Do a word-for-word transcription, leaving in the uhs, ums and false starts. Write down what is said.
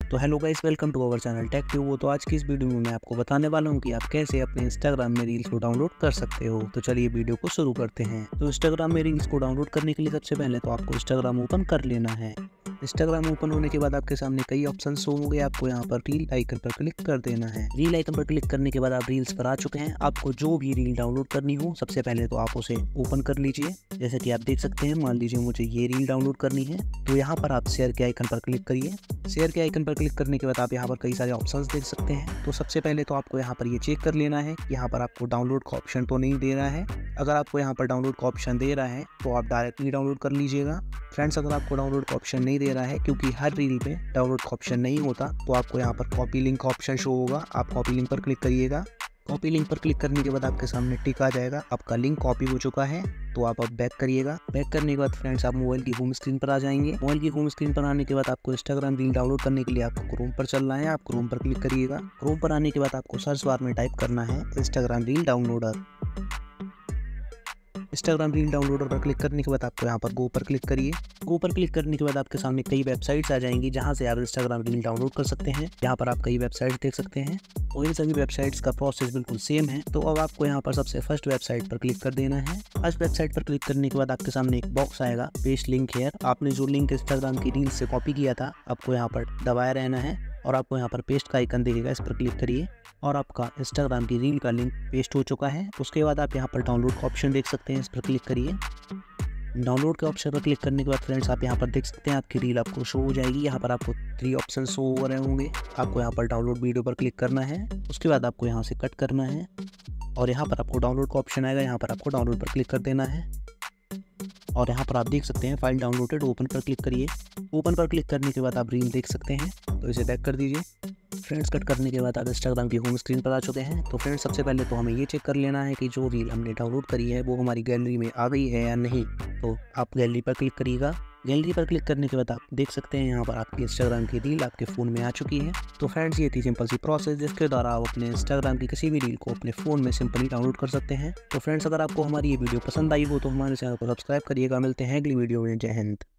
तो hello guys, welcome to our channel Tech Tube. तो आज की इस वीडियो में मैं आपको बताने वाला हूं कि आप कैसे अपने इंस्टाग्राम में रील्स को डाउनलोड कर सकते हो। तो चलिए वीडियो को शुरू करते हैं। तो इंस्टाग्राम में रील्स को डाउनलोड करने के लिए सबसे पहले तो आपको इंस्टाग्राम ओपन कर लेना है। इंस्टाग्राम ओपन होने के बाद आपके सामने कई ऑप्शन शो होंगे। आपको यहाँ पर रील आइकन पर क्लिक कर देना है। रील आइकन पर क्लिक करने के बाद आप रील्स पर आ चुके हैं। आपको जो भी रील डाउनलोड करनी हो सबसे पहले तो आप उसे ओपन कर लीजिए। जैसे कि आप देख सकते हैं, मान लीजिए मुझे ये रील डाउनलोड करनी है, तो यहाँ पर आप शेयर के आइकन पर क्लिक करिए। शेयर के आइकन पर क्लिक करने के बाद आप यहाँ पर कई सारे ऑप्शंस देख सकते हैं। तो सबसे पहले तो आपको यहाँ पर ये चेक कर लेना है कि यहाँ पर आपको डाउनलोड का ऑप्शन तो नहीं दे रहा है। अगर आपको यहाँ पर डाउनलोड का ऑप्शन दे रहा है तो आप डायरेक्टली डाउनलोड कर लीजिएगा। फ्रेंड्स, अगर आपको डाउनलोड का ऑप्शन नहीं दे रहा है, क्योंकि हर रील पे डाउनलोड का ऑप्शन नहीं होता, तो आपको यहाँ पर कॉपी लिंक का ऑप्शन शो होगा। आप कॉपी लिंक पर क्लिक करिएगा। कॉपी लिंक पर क्लिक करने के बाद आपके सामने टिक आ जाएगा, आपका लिंक कॉपी हो चुका है। तो आप अब बैक करिएगा। बैक करने के बाद फ्रेंड्स आप मोबाइल की होम स्क्रीन पर आ जाएंगे। मोबाइल की होम स्क्रीन पर आने के बाद आपको इंस्टाग्राम रील डाउनलोड करने के लिए आपको क्रोम पर चलना है। आप क्रोम पर क्लिक करिएगा। क्रोम पर आने के बाद आपको सर्च बार में टाइप करना है Instagram reel downloader. Instagram reel downloader पर क्लिक करने के बाद आपको यहाँ पर गो पर क्लिक करिए। गो पर क्लिक करने के बाद आपके सामने कई वेबसाइट्स आ जाएंगी जहाँ से आप इंस्टाग्राम रील डाउनलोड कर सकते हैं। यहाँ पर आप कई वेबसाइट्स देख सकते हैं और इन सभी वेबसाइट्स का प्रोसेस बिल्कुल सेम है। तो अब आपको यहाँ पर सबसे फर्स्ट वेबसाइट पर क्लिक कर देना है। फर्स्ट वेबसाइट पर क्लिक करने के बाद आपके सामने एक बॉक्स आएगा, पेस्ट लिंक हेयर। आपने जो लिंक इंस्टाग्राम की रील से कॉपी किया था, आपको यहाँ पर दबाए रहना है और आपको यहाँ पर पेस्ट का आइकन दिखेगा, इस पर क्लिक करिए और आपका इंस्टाग्राम की रील का लिंक पेस्ट हो चुका है। उसके बाद आप यहाँ पर डाउनलोड का ऑप्शन देख सकते हैं, इस पर क्लिक करिए। डाउनलोड के ऑप्शन पर क्लिक करने के बाद फ्रेंड्स आप यहाँ पर देख सकते हैं आपकी रील आपको शो हो जाएगी। यहाँ पर आपको थ्री ऑप्शन शो हो रहे होंगे। आपको यहाँ पर डाउनलोड वीडियो पर क्लिक करना है। उसके बाद आपको यहाँ से कट करना है और यहाँ पर आपको डाउनलोड का ऑप्शन आएगा। यहाँ पर आपको डाउनलोड पर क्लिक कर देना है और यहाँ पर आप देख सकते हैं फाइल डाउनलोडेड। ओपन पर क्लिक करिए। ओपन पर क्लिक करने के बाद आप रील देख सकते हैं, तो इसे बैक कर दीजिए। फ्रेंड्स, कट करने के बाद आप इंस्टाग्राम की होम स्क्रीन पर आ चुके हैं। तो फ्रेंड्स, सबसे पहले तो हमें ये चेक कर लेना है कि जो रील हमने डाउनलोड करी है वो हमारी गैलरी में आ गई है या नहीं। तो आप गैलरी पर क्लिक करिएगा। गैलरी पर क्लिक करने के बाद आप देख सकते हैं यहाँ पर आपकी इंस्टाग्राम की रील आपके फ़ोन में आ चुकी है। तो फ्रेंड्स, ये थी सिंपल सी प्रोसेस जिसके द्वारा आप अपने इंस्टाग्राम की किसी भी रील को अपने फ़ोन में सिंपली डाउनलोड कर सकते हैं। तो फ्रेंड्स, अगर आपको हमारी ये वीडियो पसंद आई हो तो हमारे चैनल को सब्सक्राइब करिएगा। मिलते हैं अगली वीडियो में। जय हिंद।